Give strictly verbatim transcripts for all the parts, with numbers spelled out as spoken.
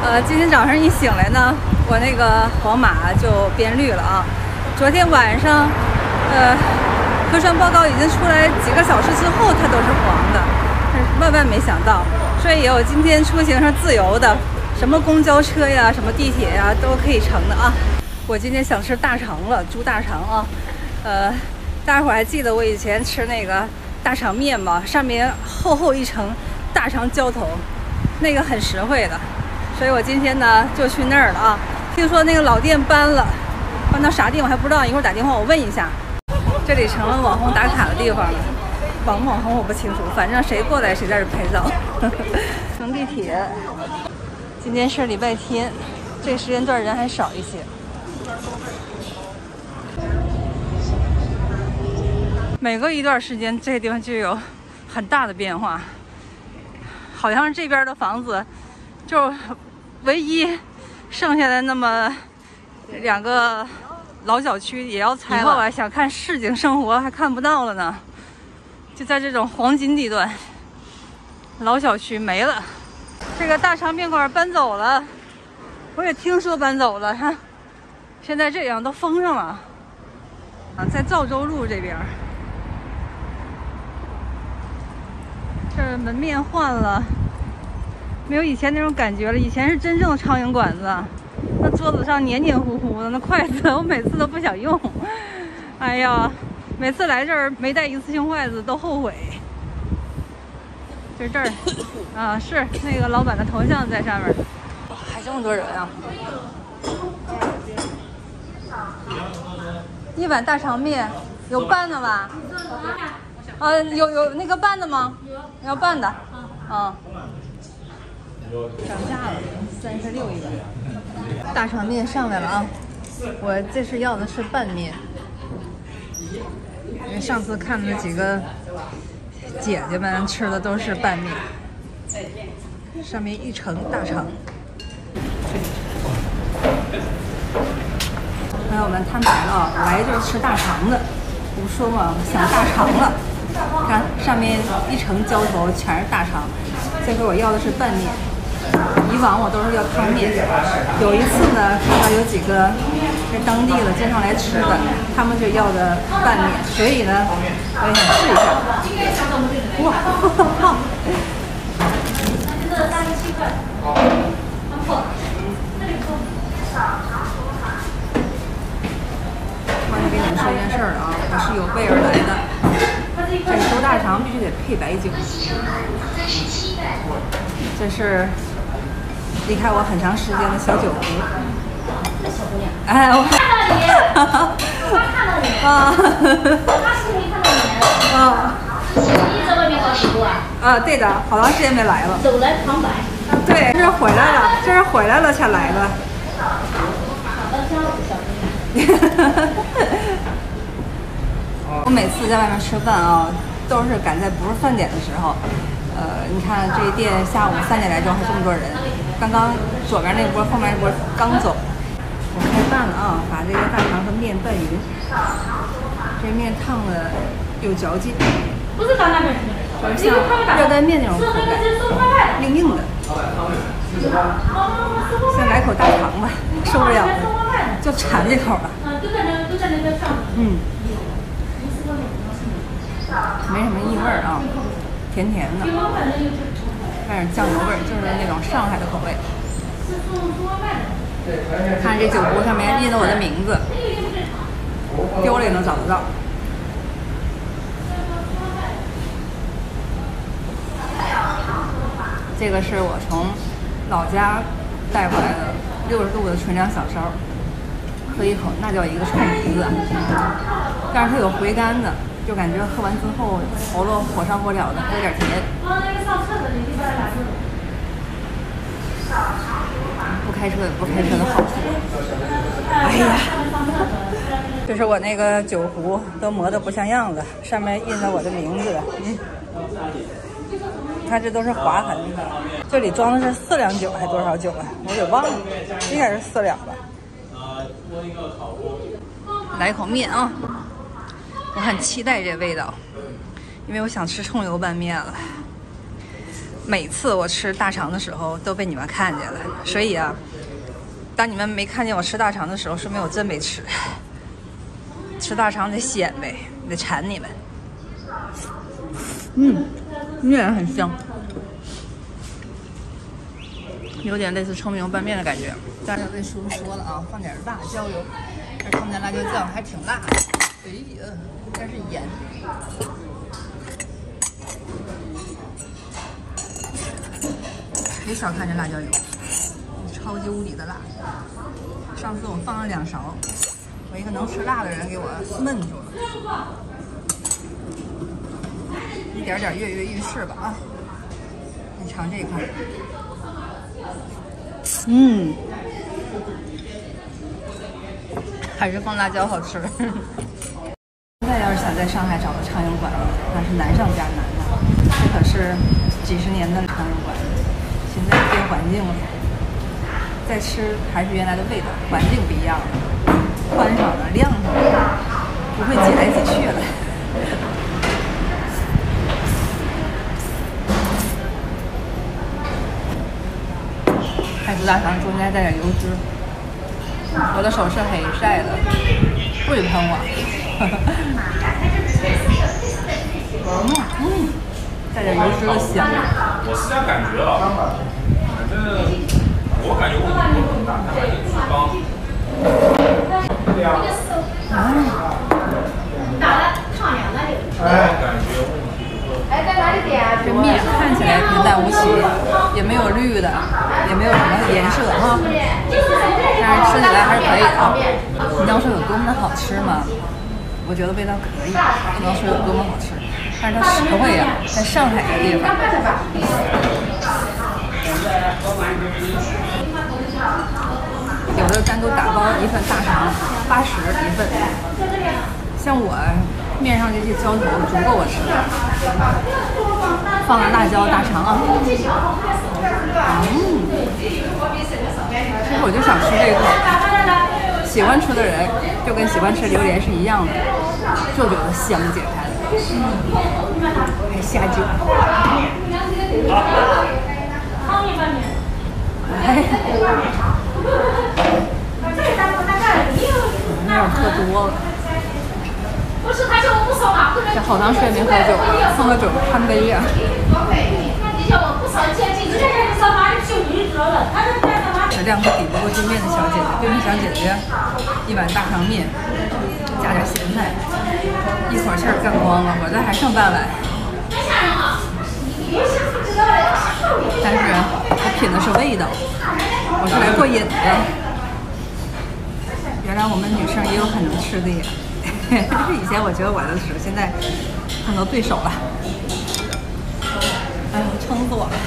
呃，今天早上一醒来呢，我那个黄码就变绿了啊。昨天晚上，呃，核酸报告已经出来几个小时之后，它都是黄的，但是万万没想到，所以我今天出行是自由的，什么公交车呀、什么地铁呀都可以乘的啊。我今天想吃大肠了，猪大肠啊，呃，大伙还记得我以前吃那个大肠面吗？上面厚厚一层大肠浇头，那个很实惠的。所以我今天呢就去那儿了啊！听说那个老店搬了，搬到啥地方还不知道，一会儿打电话我问一下。这里成了网红打卡的地方了，网不网红我不清楚，反正谁过来谁在这拍照。乘地铁，今天是礼拜天，这个时间段人还少一些。每隔一段时间，这个地方就有很大的变化，好像是这边的房子就唯一剩下的那么两个老小区也要拆了。以后啊，想看市井生活还看不到了呢。就在这种黄金地段，老小区没了。这个大肠面馆搬走了，我也听说搬走了。看，现在这样都封上了啊，在赵州路这边。这门面换了，没有以前那种感觉了。以前是真正的苍蝇馆子，那桌子上黏黏糊糊的，那筷子我每次都不想用。哎呀，每次来这儿没带一次性筷子都后悔。就这儿啊，是那个老板的头像在上面。还这么多人啊！一碗大肠面有拌的吧？啊，有有那个拌的吗？要拌的。啊。涨价了，三十六一碗。大肠面上来了啊！我这次要的是拌面，因为上次看的几个姐姐们吃的都是拌面，上面一层大肠。朋友们摊牌了啊！来就是吃大肠的，我说嘛，想大肠了。看上面一层浇头全是大肠，这回我要的是拌面。以往我都是要汤面，有一次呢，看到有几个在当地的经常来吃的，他们就要的拌面，所以呢，我也想试一下。哇，胖！忘记跟你们说一件事儿了啊，我是有备而来的。这个猪大肠必须得配白酒。这是离开我很长时间的小酒壶。 这小姑娘， 哎，我看到你，他看到你啊， 他视频看到你啊， 你在外面搞直播啊？ 啊，对的，好长时间没来了。 走来旁白。 对，这是回来了，这是回来了才来的。 好的，下午小姑娘。 我每次在外面吃饭啊，都是赶在不是饭点的时候。呃，你看这店下午三点来钟还这么多人，刚刚左边那波，后面那波刚走。我开拌了啊，把这个大肠和面拌匀。这面烫的有嚼劲， 不是到那边去， 就是像热干面那种口感，硬硬的。先来口大肠吧，受不了了，就馋这口了。 嗯，都在那，都在那个上。嗯。 没什么异味儿啊，甜甜的，带点酱油味儿，就是那种上海的口味。看这酒壶上面印的我的名字，丢了也能找得到。这个是我从老家带回来的六十度的纯粮小烧，喝一口那叫一个冲鼻子，但是它有回甘的。就感觉喝完之后喉咙火烧火燎的，还有点甜。不开车有不开车的好处。哎呀，这是我那个酒壶都磨得不像样子，上面印着我的名字。嗯，看这都是划痕。这里装的是四两酒还多少酒啊？我给忘了，应该是四两吧。来一口面啊！我很期待这味道，因为我想吃葱油拌面了。 每次我吃大肠的时候都被你们看见了，所以啊，当你们没看见我吃大肠的时候，说明我真没吃。吃大肠得鲜呗，得馋你们。嗯，面很香，有点类似葱油拌面的感觉。但是我跟叔叔说了啊，放点辣椒油，这他们家辣椒酱还挺辣的。哎呀，这是盐。别小看这辣椒油，超级无敌的辣。上次我放了两勺，我一个能吃辣的人给我闷住了。一点点跃跃欲试吧啊！你尝这一块，嗯，还是放辣椒好吃。现在要是想在上海找个苍蝇馆子，那是难上加难了。这可是几十年的苍蝇馆子，现在变环境了，再吃还是原来的味道，环境不一样了，宽敞了，亮上了，不会挤来挤去了。开猪大肠中间带点油脂，我的手是黑晒的，不许喷我。嗯嗯，带点油脂的香。 我是这样感觉啊，反正我感觉问题不是很大，但还是厨房。对呀。 打了烫凉了就。 哎，感觉问题就是。 哎，在哪里点啊？ 这面看起来平淡无奇，也没有绿的，也没有什么颜色哈，但是吃起来还是可以的。你要说有多么的好吃吗？我觉得味道可以，不能说有多么好吃，但是它实惠呀，在上海的地方。有的单独打包一份大肠，八十一份。像我面上这些浇头足够我吃。放了辣椒大肠啊，嗯，其实我就想吃这个。喜欢吃的人就跟喜欢吃榴莲是一样的，就觉得香解馋，还下酒。哎，有点喝多了。 不是，他叫我不烧马， 这好长时间没喝酒了，喝个酒看个月。 你叫我不烧钱，今天这个烧马就你知道了，他这干什么？ 质量可抵不过对面的小姐姐，对面小姐姐一碗大肠面，加点咸菜，一口气儿干光了，我这还剩半碗。但是我品的是味道，我是来过瘾的。原来我们女生也有很能吃的呀。但是以前我觉得我能吃，现在碰到对手了，哎呦，撑死我了！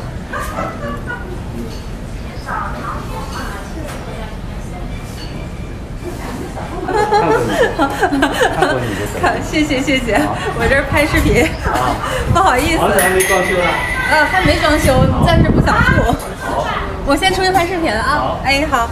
看，谢谢谢谢，我这儿拍视频，不好意思。 房子还没装修呢。 呃，还没装修，暂时不想住。我先出去拍视频了啊！哎，好。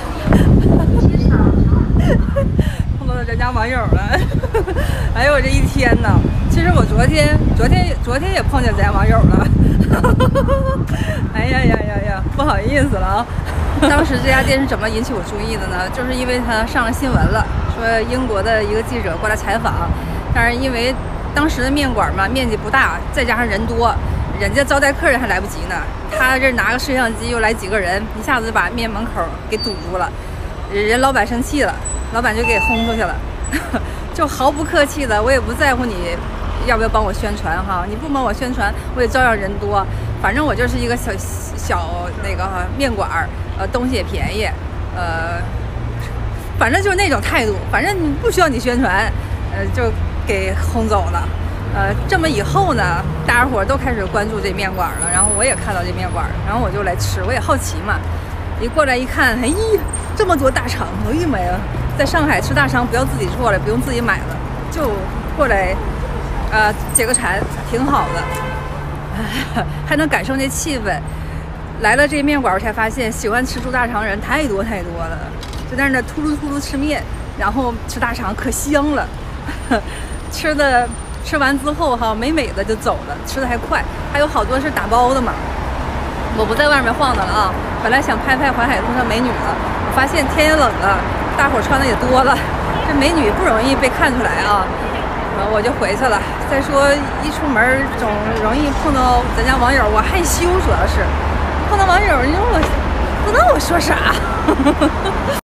碰到人家网友了，哎呦我这一天呢，其实我昨天、昨天、昨天也碰见咱家网友了，哎呀呀呀呀，不好意思了啊。当时这家店是怎么引起我注意的呢？就是因为他上了新闻了，说英国的一个记者过来采访，但是因为当时的面馆嘛面积不大，再加上人多，人家招待客人还来不及呢，他这拿个摄像机又来几个人，一下子把面门口给堵住了，人老板生气了。老板就给轰出去了，就毫不客气的，我也不在乎你要不要帮我宣传哈，你不帮我宣传，我也照样人多，反正我就是一个小小那个面馆儿，呃，东西也便宜，呃，反正就是那种态度，反正不需要你宣传，呃，就给轰走了。呃，这么以后呢，大家伙都开始关注这面馆了，然后我也看到这面馆，然后我就来吃，我也好奇嘛，一过来一看，哎呀，这么多大肠，哎呀妈呀！在上海吃大肠不要自己做了，不用自己买了，就过来，呃，解个馋，挺好的，还能感受那气氛。来了这面馆，我才发现喜欢吃猪大肠人太多太多了，就在那突噜突噜吃面，然后吃大肠可香了，吃的吃完之后哈，美美的就走了，吃的还快，还有好多是打包的嘛。我不在外面晃荡了啊，本来想拍拍淮海路上美女了，我发现天也冷了，大伙穿的也多了，这美女不容易被看出来啊。呃，我就回去了。再说一出门总容易碰到咱家网友，我害羞，主要是碰到网友，你说我不知道我说啥。